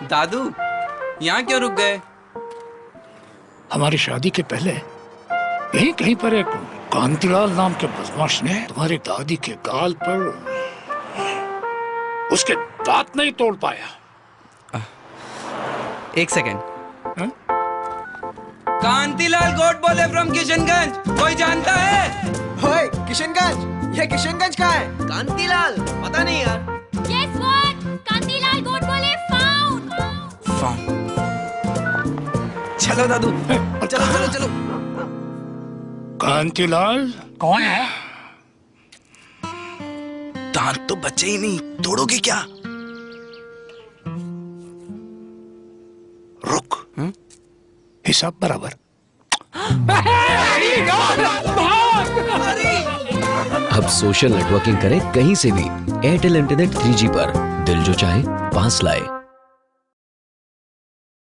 दादू, यहाँ क्यों रुक गए? हमारी शादी के पहले यहीं कहीं पर एक कांतिलाल नाम के बदमाश ने तुम्हारी दादी के गाल पर उसके दांत नहीं तोड़ पाया। एक सेकेंड। कांतिलाल गोट बोले फ्रॉम किशनगंज, कोई जानता है? ओए, किशनगंज, ये किशनगंज कहाँ है? कांतिलाल, पता नहीं यार। Guess what? कांतिलाल गोट बोले found. चलो दादू, चलो चलो चलो। कांतिलाल कौन है? दांत तो बचे ही नहीं, तोड़ोगे क्या? रुक, हिसाब बराबर। अब सोशल नेटवर्किंग करें कहीं से भी। एयरटेल इंटरनेट 3G पर दिल जो चाहे पास लाए।